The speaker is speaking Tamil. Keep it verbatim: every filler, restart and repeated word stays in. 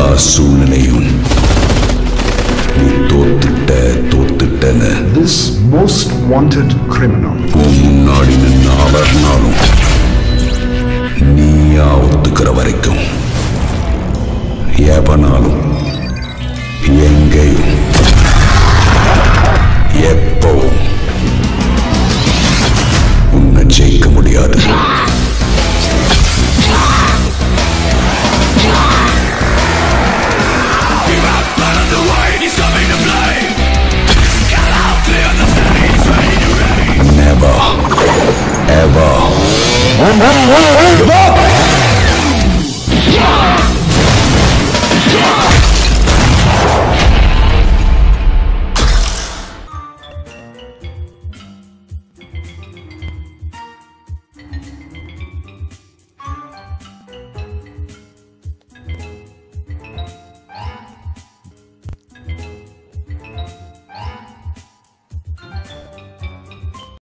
எல்லா சூழ்நிலையும் நீ தோத்துட்ட தோத்துட்டன்னு This most wanted criminal உன் முன்னாடி நின்று அவர்னாலும் நீயா ஒத்துக்கிற வரைக்கும் எவனாலும் எங்கேயும் எப்பவும் உன்னை ஜெயிக்க முடியாது. Never, ever.